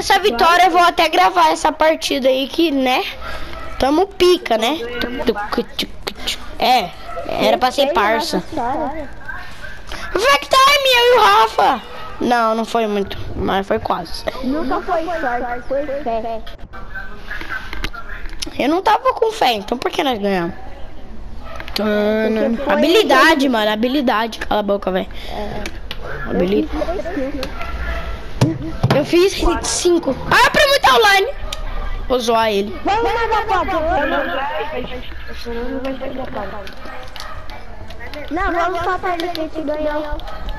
dessa vitória, eu vou até gravar essa partida aí que, né? Tamo pica, né? É, era pra ser parça. Perfect time, eu e o Rafa. Não, não foi muito, mas foi quase. Nunca foi sorte, foi fé. Eu não tava com fé, então por que nós ganhamos? Habilidade, mano, habilidade. Cala a boca, velho. Eu fiz 5. Ah, pra muita online. Vou zoar ele. Vamos na foto. Não, vamos só pra ele que a gente ganhou.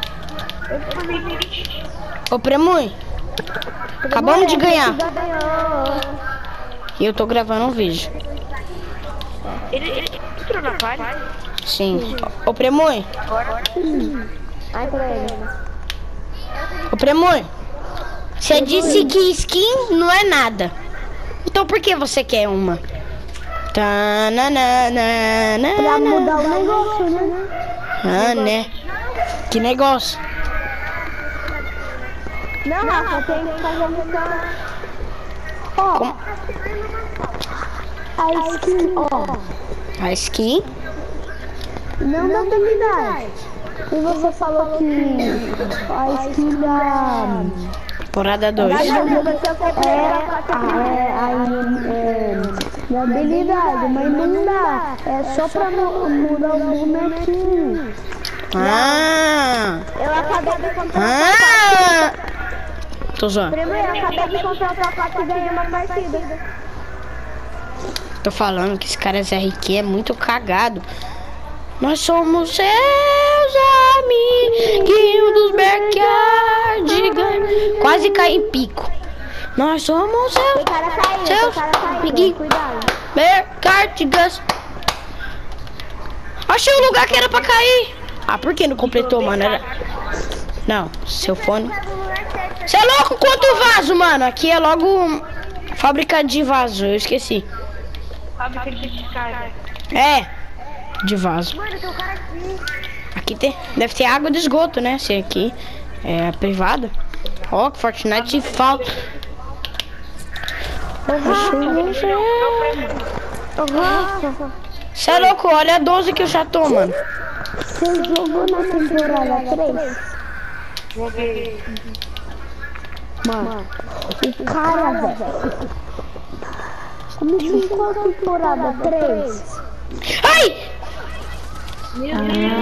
Ô, Premui. Acabamos de ganhar. E eu tô gravando um vídeo. Ele entrou na party? Sim. Ô, Premui. Ai, pra ele. Ô, Premui. Você disse que skin não é nada. Então por que você quer uma? Pra mudar o negócio, né? Ah, né? Que negócio? Não, Rafa, tem que fazer missão. Ó, Como? a skin, ó. A skin? Não da habilidade. E você falou que a skin da... Temporada 2. Da habilidade, mas não dá. É só pra mudar o bonequinho. Ah! Eu acabei de comprar Tô zoando. Primeiro, eu acabei de comprar o pacote e ganhei uma partida. Tô falando que esse cara ZRQ é muito cagado. Nós somos seus amiguinhos dos backyard. Quase cai em pico. Nós somos seus amiguinhos. Backyardigans. Achei um lugar que era pra cair. Ah, por que não completou, mano? Era... Não, seu fone. Você é louco? Quanto vaso, mano? Aqui é logo fábrica de vaso, eu esqueci. Fábrica de descarga. É, de vaso. Aqui tem, deve ter água de esgoto, né? Se aqui é privada. Ó, que Fortnite falta. Você é louco? Olha a 12 que eu já tô, mano. Você jogou na temporada 3? Joguei. Mano, o cara, velho. Começou em qual temporada? 3? Ai! Meu Deus.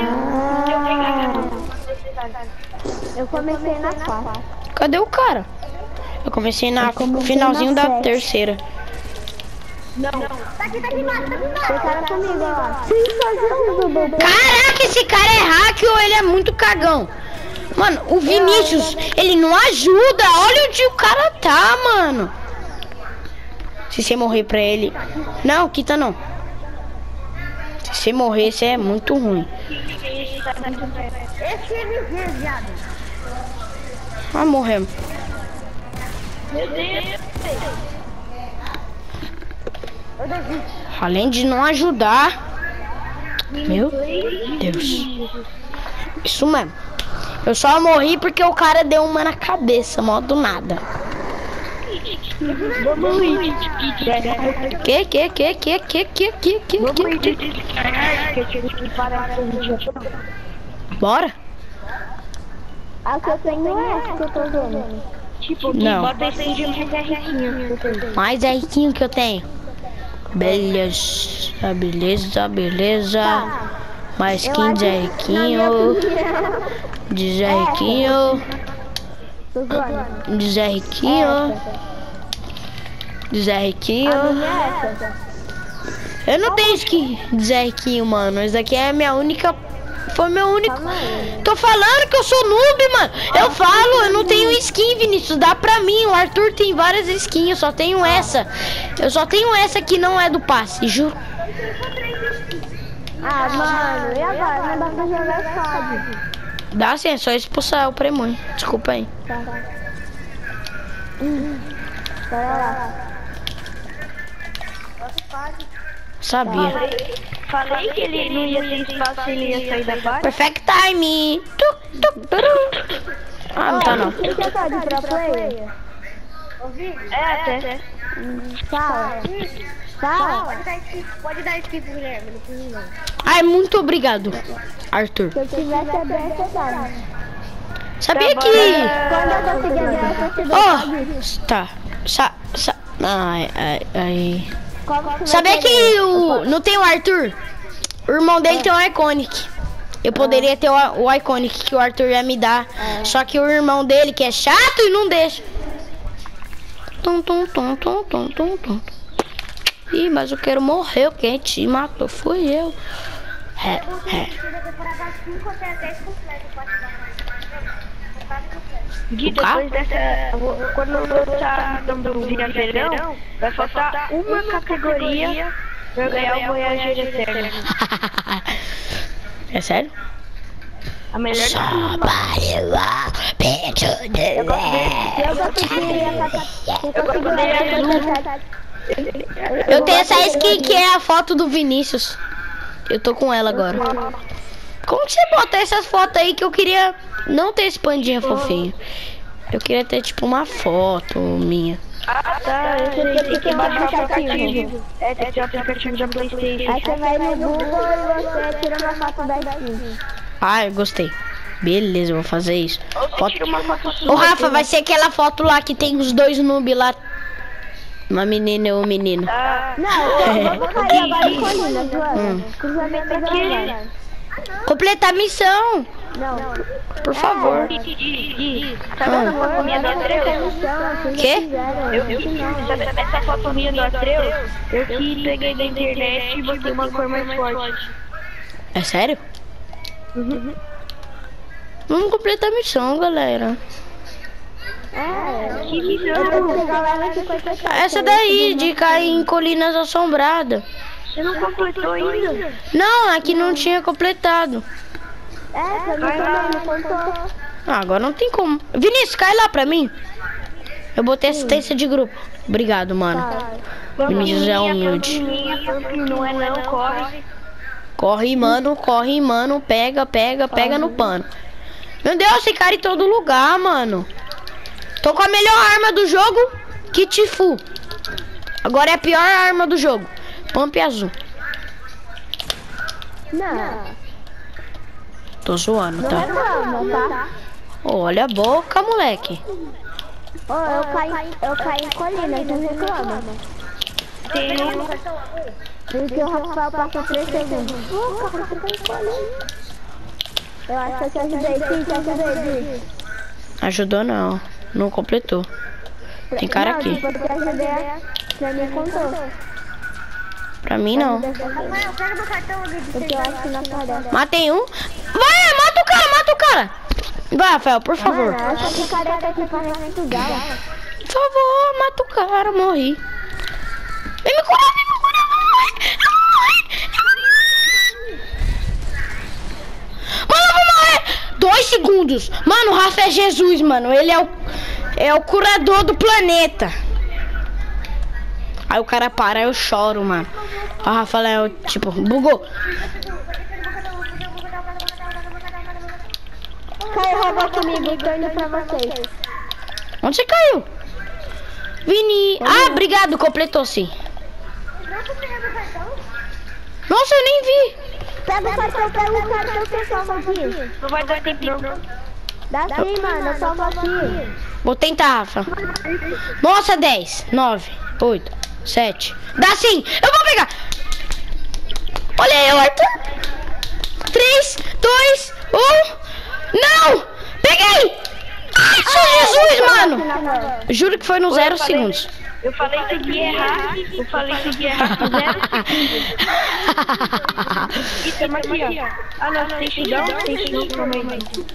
Eu comecei na 4. Cadê o cara? Eu comecei na finalzinho da 3ª. Não. Tá aqui, mano. Você tá comigo, ó. Sem fazer um Dudu. Caraca, esse cara é hack ou ele é muito cagão? Mano, o Vinícius, ele não ajuda. Olha onde o cara tá, mano. Se você morrer pra ele... Não, quita não. Se você morrer, você é muito ruim. Ah, morremos. Meu Deus. Além de não ajudar... Meu Deus. Isso mesmo. Eu só morri porque o cara deu uma na cabeça, mó do nada. Vamos ir. Que? Bora? A que eu tenho é essa que eu tô usando. Tipo, Não. bota esse de mais riquinho. Mais é riquinho que eu tenho. Beleza. Mais 15 é riquinho. De Zé Riquinho. Tô zoando. De Zé Riquinho. De Zé Riquinho. Eu não tenho skin de Zé Riquinho, mano. Isso aqui é a minha única... Foi meu único... Tô falando que eu sou noob, mano. Eu falo, eu não tenho skin, Vinícius. Dá pra mim. O Arthur tem várias skins. Eu só tenho essa. Eu só tenho essa que não é do passe, juro. Ah, mano, e agora? Não dá pra jogar estádio. Dá sim, é só expulsar o Premui. Desculpa aí. Tá. Pera lá. Sabia. Falei que ele não ia ter espaço, ele ia sair da parte. Perfect time. Ah, não tá não. Quem que tá de pro player? É, até. Fala. Fala. Pode dar skip, Guilherme, não precisa não. Ai, muito obrigado, Arthur. Se eu tivesse aberto, eu dava. Sabia Tá que... Quando eu conseguir aberto, eu te dou Oh, tá. Ai. Qual que Sabia vai que querer? não tem o Arthur? O irmão dele tem um Iconic. Eu poderia ter o Iconic que o Arthur ia me dar. Só que o irmão dele, que é chato, e não deixa. Tum. Ih, mas eu quero morrer. Quem te matou foi eu. Gui, depois dessa, quando eu tá dando Vinha-Verão, vai faltar uma categoria pra eu ganhar o Voyager Eterno. É sério? A melhor Eu tenho essa skin que é a foto do Vinícius. Eu tô com ela agora. Como que você bota essas fotos aí que eu queria não ter esse pandinha fofinho? Eu queria ter tipo uma foto minha. Ah, tá, eu sei, tem que baixar o aplicativo. É, tem que ter o aplicativo da PlayStation. Aí você vai no Google e você tira uma foto da skin. Ah, eu gostei. Beleza, eu vou fazer isso. Ou você tira uma foto Ô sua. Rafa, vai ser aquela foto lá que tem os dois noob lá. Uma menina e um menino. Não, vamos cair agora em colina, Joana. Cruzamento agora. Completar a missão, Não. por favor. Sabe essa foto minha do Atreu? Quê? Sabe essa foto minha do Atreu? Eu que peguei da internet e botei uma cor mais forte. É sério? Vamos completar a missão, galera. Que missão? Essa daí, de cair em colinas assombradas. Você não completou ainda? Não, aqui não tinha completado. Essa não contou. Ah, agora não tem como. Vinícius, cai lá pra mim. Eu botei assistência de grupo. Obrigado, mano. Vinícius é humilde. Não é não, corre. Corre, mano. Pega no pano. Meu Deus, esse cara em todo lugar, mano. Tô com a melhor arma do jogo, Kit Fu. Agora é a pior arma do jogo. Pump azul. Não. Tô zoando, tá? Reclama, tá? Olha a boca, moleque. Ô, eu caí em colina, não reclama. Tem Porque o Rafael passa 3 segundos. Ô, cara, você caiu em colina. Eu acho que eu te ajudei, sim, te ajudei. Ajudou não. Não completou. Tem cara aqui. Tipo, eu te ajudei, pra mim contou. Pra mim não. Porque eu acho que não aparece. Matei um. Vai, mata o cara. Vai, Rafael, por favor. Mano, essa picareta aqui parece muito gala. Por favor, mata o cara, morri. Vem me curar, eu vou morrer. Mano, eu vou morrer. 2 segundos. Mano, o Rafa é Jesus, mano. Ele é o curador do planeta. Aí o cara para, eu choro, mano. O Rafa é o tipo, bugou. Caiu, roubou comigo, tô indo pra vocês. Onde você caiu? Vini. Ah, obrigado, completou sim. Nossa, eu nem vi. Pega o cartão que eu salvo aqui. Não vai dar tempo não. Dá sim, mano, eu salvo aqui. Vou tentar, Rafa. Nossa, 10, 9, 8, 7. Dá sim! Eu vou pegar! Olha aí, Arthur! 3, 2, 1. Não! Peguei! Ai, sou Jesus, mano! Juro que foi no 0 segundos. Eu falei que ia errar. Eu falei que ia errar. 0 segundos. Isso é aqui, ó. Ah, não, tem chudão também.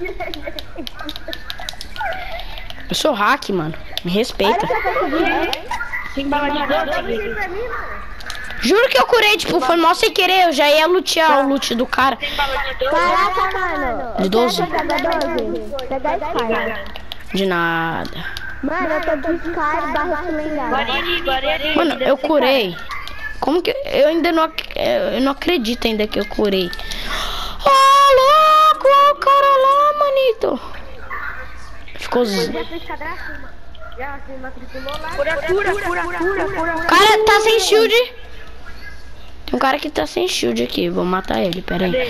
Eu sou hack, mano. Me respeita. Tem bala de 12. Juro que eu curei, tipo, foi mal sem querer. Eu já ia lutear o loot do cara. Caraca, mano. De 12? Pega a Sky. De nada. Mano, eu tô de Sky barra lendário. Mano, eu curei. Como que... Eu ainda não... Eu não acredito ainda que eu curei. Louco! Olha o cara lá, manito. Ficou... Já se matriculou lá. O cara tá sem shield. Tem um cara que tá sem shield aqui. Vou matar ele, pera aí.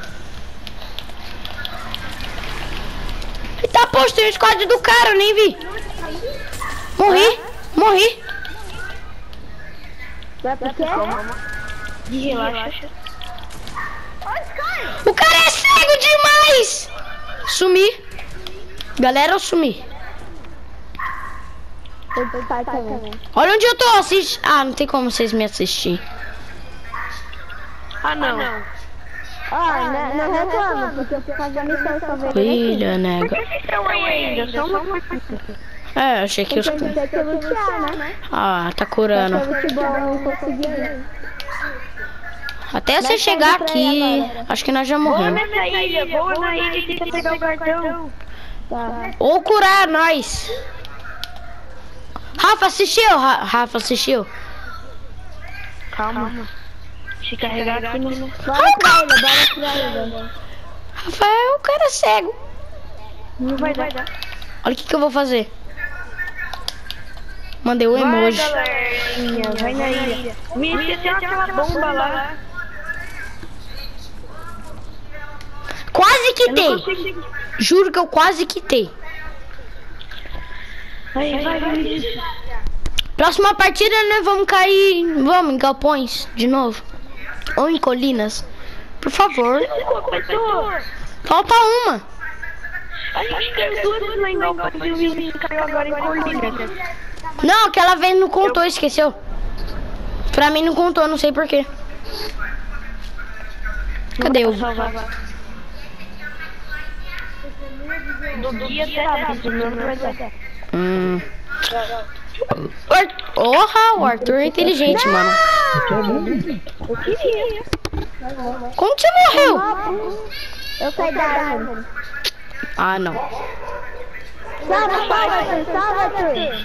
Ele tá postando o squad do cara, eu nem vi. Morri. Vai por quê? Relaxa. O cara é cego demais. Sumi. Galera, eu sumi. Eu pai também. Olha onde eu tô assistindo. Ah, não tem como vocês me assistirem. Ah, não. Não reclama, porque eu fui fazer a missão só ver. Filha, nega. Por que vocês estão aí ainda? Só uma coisa. É, achei que os... Tem que lutear, né? Ah, tá curando. Futebol não consegui. Até você chegar aqui, acho que nós já Vou morremos. nessa ilha, vou na ilha e tenta pegar o cartão. Tá. Ou curar nós. Rafa assistiu? Rafa assistiu? Calma. Se carregar aqui no... Bora pra ilha. Rafael, o cara é cego. Não vai dar. Olha o que eu vou fazer. Mandei o emoji. Galerinha, vai na ilha. Me esqueceu aquela bomba lá. Quase quitei. Juro que eu quase quitei. Vai. Próxima partida nós vamos cair. Vamos em galpões de novo. Ou em colinas. Por favor. Falta uma. A gente tem duas lá em Galpões e o Vinícius caiu agora em Colinas. Não, aquela vez não contou, esqueceu. Pra mim não contou, não sei porquê. Cadê o... Do guia até rápido, não vai dar. O Arthur é inteligente, mano. Eu queria. Como que você morreu? Eu caí da árvore. Ah, não. Salva-te.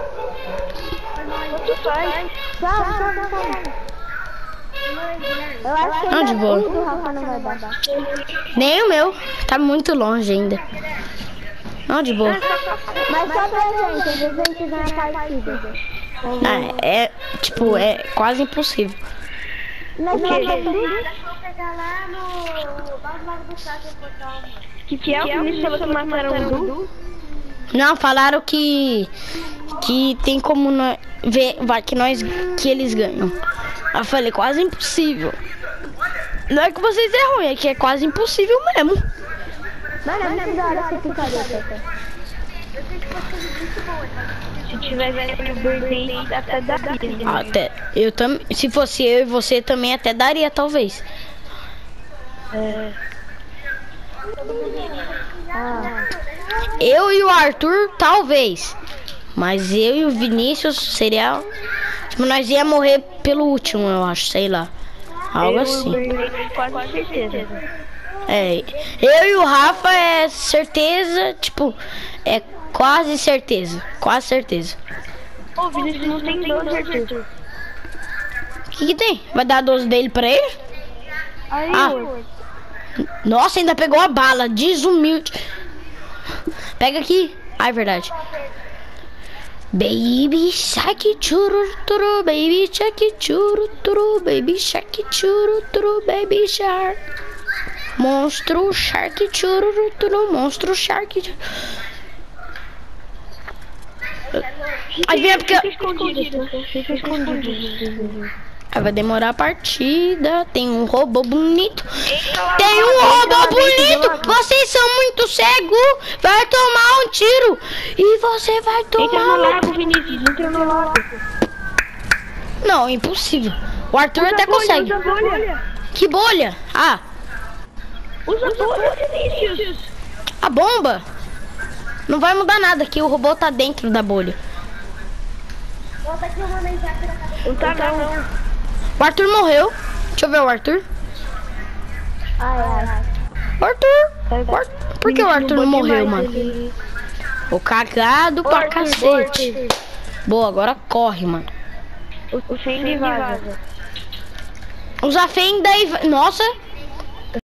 Tu faz. Salva. Eu acho que Não, de boa. o Rafa não vai dar. Nem o meu. Tá muito longe ainda. Não, de boa. Mas só pra gente, às vezes a gente ganha a partida. Ah, é, tipo, é quase impossível. Nós vamos pegar lá no Lago do Saco e botar uma. Que é o Vinícius falou que mataram o Du? Não, falaram que tem como nós ver, que eles ganham. Eu falei, quase impossível. Não é que vocês é ruim, é que é quase impossível mesmo. Mano, é muito da hora essa picareta. Se tivesse o Birthday, até daria. Até, eu também, se fosse eu e você também até daria, talvez. Eu e o Arthur, talvez. Mas eu e o Vinícius seria... Tipo, nós ia morrer pelo último, eu acho, sei lá. Algo assim. Quase certeza. É, eu e o Rafa é certeza, tipo, é quase certeza. Quase certeza. Ô, Vinícius não tem 12, Arthur. O que tem? Vai dar 12 dele pra ele? Aí, Nossa, ainda pegou a bala, desumilde. Pega aqui. Ah, é verdade. Baby shark churu turu, baby shark churu turu, baby shark churu turu, baby shark. Monstro shark churu turu, monstro shark. Aí vem porque Fica escondido. aí vai demorar a partida. Tem um robô bonito. Tem um robô bonito. Vocês são muito cegos. Vai tomar um tiro. E você vai Entra no tomar. lago, Vinícius. Entra no lago. Não, impossível. O Arthur até consegue. Usa bolha. Que bolha? Ah, Usa bolha, Vinícius. a bomba. Não vai mudar nada aqui. O robô tá dentro da bolha. Volta aqui, eu vou nem já tirar a cabeça. Não tá não. O Arthur morreu. Deixa eu ver o Arthur. Ai. O Arthur. Por que o Arthur não morreu, mano? O cagado pra cacete. Boa, agora corre, mano. O Fendi vaza. Usa fenda e... Nossa,